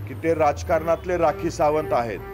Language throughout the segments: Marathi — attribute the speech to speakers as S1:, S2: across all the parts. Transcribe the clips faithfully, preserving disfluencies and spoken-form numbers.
S1: की ते राजकारणातले राखी सावंत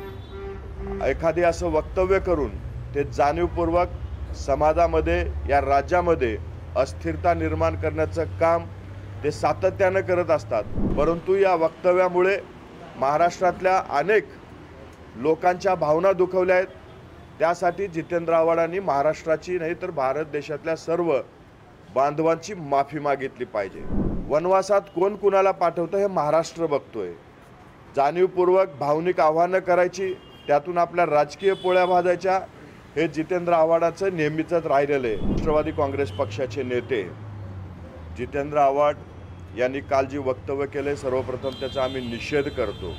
S1: आहेत। एखादे असं वक्तव्य करून ते जाणीवपूर्वक समाजामध्ये या राज्यामध्ये अस्थिरता निर्माण करण्याचं काम ते सातत्याने करत असतात। परंतु या वक्तव्यामुळे महाराष्ट्रातल्या अनेक लोकांच्या भावना दुखवल्या आहेत। त्यासाठी जितेंद्र आव्हाडांनी महाराष्ट्राची नाही तर भारत देशातल्या सर्व बांधवांची माफी मागितली पाहिजे। वनवासात कोण कुणाला पाठवतं हे महाराष्ट्र बघतोय। जाणीवपूर्वक भावनिक आव्हानं करायची, त्यातून आपल्या राजकीय पोळ्या भाजायच्या, हे जितेंद्र आव्हाडाचं नेहमीचंच राहिलेलं आहे। राष्ट्रवादी काँग्रेस पक्षाचे नेते जितेंद्र आव्हाड यांनी काल जी वक्तव्य केले, सर्वप्रथम त्याचा आम्ही निषेध करतो।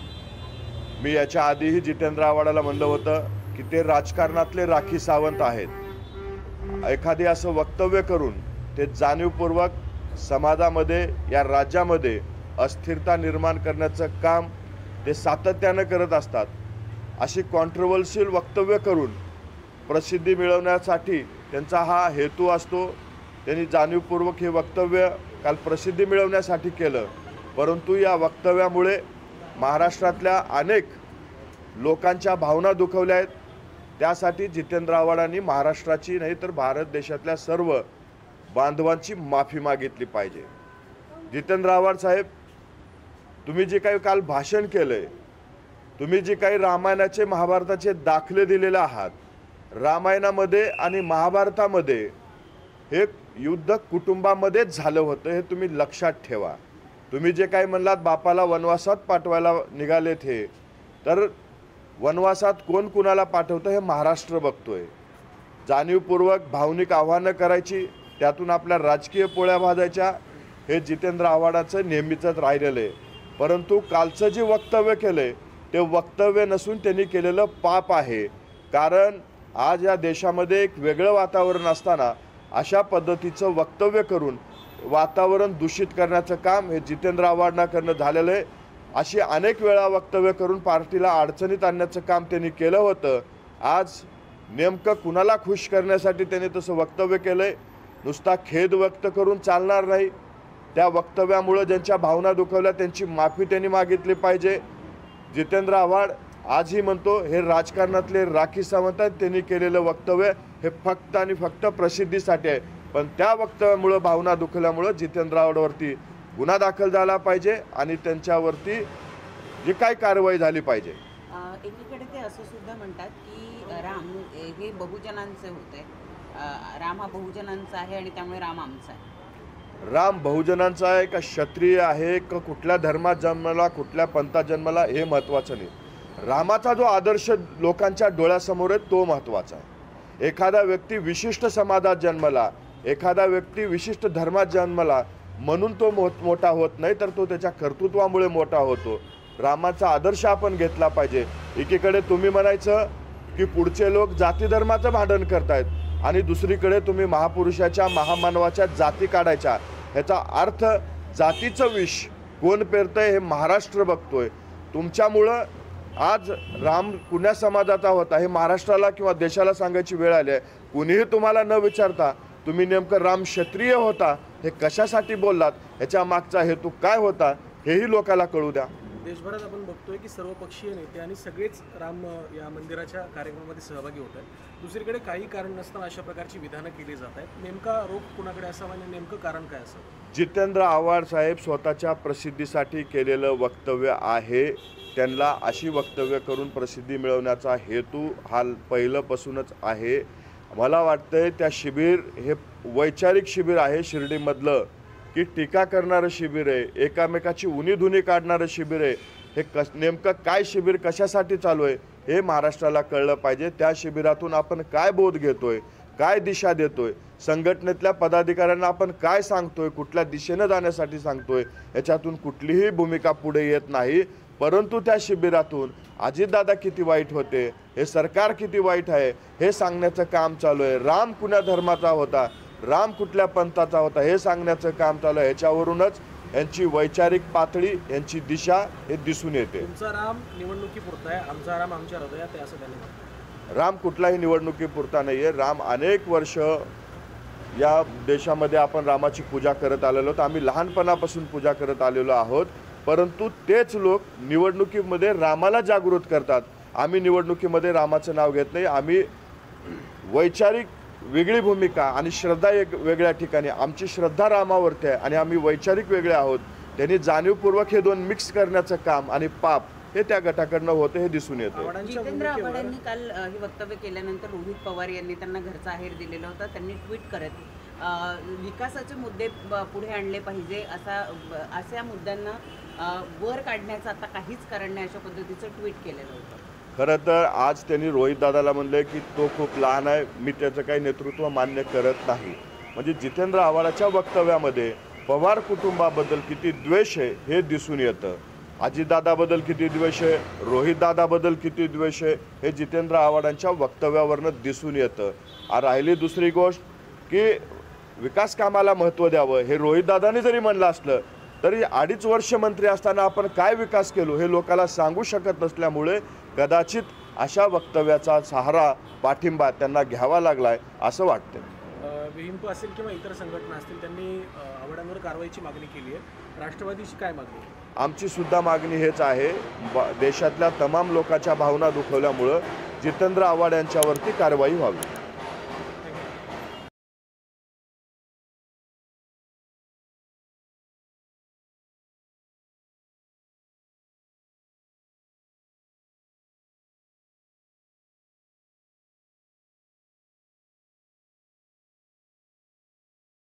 S1: मी याच्या आधीही जितेंद्र आव्हाडाला म्हणलं होतं की ते राजकारणातले राखी सावंत आहेत। एखादे असं वक्तव्य करून ते जाणीवपूर्वक समाजामध्ये या राज्यामध्ये अस्थिरता निर्माण करण्याचं काम ते सातत्याने करत असतात। अशी कॉन्ट्रोवर्शियल वक्तव्य करून प्रसिद्धी मिळवण्यासाठी त्यांचा हा हेतू असतो। त्यांनी जाणीवपूर्वक हे वक्तव्य काल प्रसिद्धी मिळवण्यासाठी केलं, परंतु या वक्तव्यामुळे महाराष्ट्रातल्या अनेक लोकांच्या भावना दुखवल्या आहेत। त्यासाठी जितेंद्र आव्हाडांनी महाराष्ट्राची नाही तर भारत देशातल्या सर्व बांधवांची माफी मागितली पाहिजे। जितेंद्र आव्हाड साहेब, तुम्ही जे काही काल भाषण केलंय, तुम्ही जे काही रामायणाचे महाभारताचे दाखले दिलेले आहात, रामायणामध्ये आणि महाभारतामध्ये हे युद्ध कुटुंबामध्येच झालं होतं, हे तुम्ही लक्षात ठेवा। तुम्ही जे काही म्हणलात बापाला वनवासात पाठवायला निघालेत, हे तर वनवासात कोण कुणाला पाठवतं हे महाराष्ट्र बघतोय। जाणीवपूर्वक भावनिक आव्हानं करायची, त्यातून आपल्या राजकीय पोळ्या भाजायच्या, हे जितेंद्र आव्हाडाचं नेहमीचंच राहिलेलं आहे। परंतु कालचं जे वक्तव्य केलंय ते वक्तव्य नसून त्यांनी केलेलं पाप आहे। कारण आज या देशामध्ये एक वेगळं वातावरण असताना अशा पद्धतीचं वक्तव्य करून वातावरण दूषित करण्याचं काम हे जितेंद्र आव्हाडांकडनं झालेलं आहे। अशी अनेक वेळा वक्तव्य करून पार्टीला अडचणीत आणण्याचं काम त्यांनी केलं होतं। आज नेमकं कुणाला खुश करण्यासाठी त्यांनी तसं वक्तव्य केलंय। नुसता खेद व्यक्त करून चालणार नाही। त्या वक्तव्यामुळे ज्यांच्या भावना दुखवल्या त्यांची माफी त्यांनी मागितली पाहिजे। जितेंद्र आव्हाड आजही म्हणतो हे राजकारणातले राखी सावंत आहेत, त्यांनी केलेलं वक्तव्य हे फक्त आणि फक्त प्रसिद्धीसाठी आहे। पण त्या वक्तव्यामुळे भावना दुखल्यामुळे जितेंद्र आव्हाडवरती गुन्हा दाखल झाला पाहिजे आणि त्यांच्यावरती जी काय कारवाई झाली पाहिजे।
S2: एकीकडे ते असं सुद्धा म्हणतात की राम हे बहुजनांचे होते, राम हा बहुजनांचा आहे आणि त्यामुळे राम आमचा आहे।
S1: राम बहुजनांचा आहे का क्षत्रिय आहे का कुठल्या धर्मात जन्मला कुठल्या पंथात जन्मला हे महत्त्वाचं नाही। रामाचा जो आदर्श लोकांच्या डोळ्यासमोर आहे तो महत्त्वाचा आहे। एखादा व्यक्ती विशिष्ट समाजात जन्मला, एखादा व्यक्ती विशिष्ट धर्मात जन्मला म्हणून तो मोठा होत नाही, तर तो त्याच्या कर्तृत्वामुळे मोठा होतो। रामाचा आदर्श आपण घेतला पाहिजे। एकीकडे तुम्ही म्हणायचं की पुढचे लोक जाती धर्माचं भांडण करतायत आणि दुसरीकडे तुम्ही महापुरुषाच्या महामानवाच्या जाती काढायच्या। ह्याचा अर्थ जातीचं विष कोण पेरतंय हे महाराष्ट्र बघतोय। तुमच्यामुळं आज राम कुण्या समाजाचा होता हे महाराष्ट्राला किंवा देशाला सांगायची वेळ आली आहे। कुणीही तुम्हाला न विचारता तुम्ही नेमकं राम क्षत्रिय होता हे कशासाठी बोललात, ह्याच्या मागचा हेतू काय होता हेही लोकांना कळू द्या।
S3: देशभरात आपण बघतोय की सर्वपक्षीय नेते आणि सगळेच राम या मंदिराच्या कार्यक्रमामध्ये सहभागी होत आहेत। दुसरीकडे काही कारण नसताना अशा प्रकारची विधानं केली जात आहेत। नेमका रोख कुणाकडे असावा आणि नेमकं कारण काय असावं?
S1: जितेंद्र आव्हाड साहेब स्वतःच्या प्रसिद्धीसाठी केलेलं वक्तव्य आहे। त्यांना अशी वक्तव्य करून प्रसिद्धी मिळवण्याचा हेतू हा पहिल्यापासूनच आहे। मला वाटतंय त्या शिबिर हे वैचारिक शिबिर आहे शिर्डीमधलं, की टीका करणारं शिबिर आहे, एकामेकाची उणीधुनी काढणारं शिबिर आहे। हे कश नेमकं काय शिबिर कशासाठी चालू आहे हे महाराष्ट्राला कळलं पाहिजे। त्या शिबिरातून आपण काय बोध घेतोय, काय दिशा देतोय, संघटनेतल्या पदाधिकाऱ्यांना आपण काय सांगतोय, कुठल्या दिशेनं जाण्यासाठी सांगतोय, याच्यातून कुठलीही भूमिका पुढे येत नाही। परंतु त्या शिबिरातून अजितदादा किती वाईट होते, हे सरकार किती वाईट आहे हे सांगण्याचं काम चालू आहे। राम कुण्या धर्माचा होता, राम कुठल्या पंथाचा होता हे सांगण्याचं काम चालू आहे। ह्याच्यावरूनच यांची वैचारिक पातळी, यांची दिशा हे दिसून येते।
S3: तुमचा राम निवडणुकीपुरता आहे, आमचा राम आमच्या हृदयात आहे असं त्यांनी म्हटलं।
S1: राम कुठलाही निवडणुकीपुरता नाही आहे। राम अनेक वर्ष या देशामध्ये आपण रामाची पूजा करत आलेलो आहोत। आम्ही लहानपणापासून पूजा करत आलेलो आहोत। परंतु तेच लोक निवडणुकीमध्ये रामाला जागृत करतात. आम्ही निवडणुकीमध्ये रामाचं नाव घेत नाही. आम्ही वैचारिक वेगळी भूमिका आणि श्रद्धा एक वेगळ्या ठिकाणी. आमची श्रद्धा रामावरती आहे आणि आम्ही वैचारिक वेगळे आहोत. त्यांनी जाणीवपूर्वक हे दोन मिक्स करण्याचं काम आणि पाप हे त्या गटाकडनं होतं हे दिसून येतं.
S3: आव्हाडांच्या
S2: जितेंद्र
S3: भूमिकेवर-
S2: आव्हाडांनी काल अ, हे वक्तव्य केल्यानंतर रोहित पवार यांनी त्यांना घरचा आहेर दिलेला होता. त्यांनी ट्विट करत अ, विकासाचे मुद्दे ब- पुढे आणले पाहिजे असा ब- अशा मुद्द्यांना अ, वर काढण्याचं आता काहीच कारण नाही अशा पद्धतीचं ट्विट केलेलं होतं.
S1: खरं तर आज त्यांनी रोहितदादाला म्हणले की तो खूप लहान आहे, मी त्याचं काही नेतृत्व मान्य करत नाही. म्हणजे जितेंद्र आव्हाडाच्या वक्तव्यामध्ये पवार कुटुंबाबद्दल किती द्वेष आहे हे दिसून येतं. अजितदादाबद्दल किती द्वेष आहे, रोहितदादाबद्दल किती द्वेष आहे हे जितेंद्र आव्हाडांच्या वक्तव्यावरनं दिसून येतं. आ राहिली दुसरी गोष्ट की विकास कामाला महत्त्व द्यावं हे रोहितदादांनी जरी म्हणलं असलं तरी अडीच वर्ष मंत्री असताना आपण काय विकास केलो हे लोकांना सांगू शकत नसल्यामुळे कदाचित अशा वक्तव्याचा सहारा पाठिंबा त्यांना घ्यावा लागलाय असं वाटतं.
S3: अ, विहिंप असेल किंवा इतर संघटना असतील त्यांनी अ, आव्हाडांवर कारवाईची मागणी केली आहे. राष्ट्रवादीची काय मागणी आहे?
S1: आमची सुद्धा मागणी हेच आहे. ब- देशातल्या तमाम लोकांच्या भावना दुखवल्यामुळं जितेंद्र आव्हाड यांच्यावरती कारवाई व्हावी.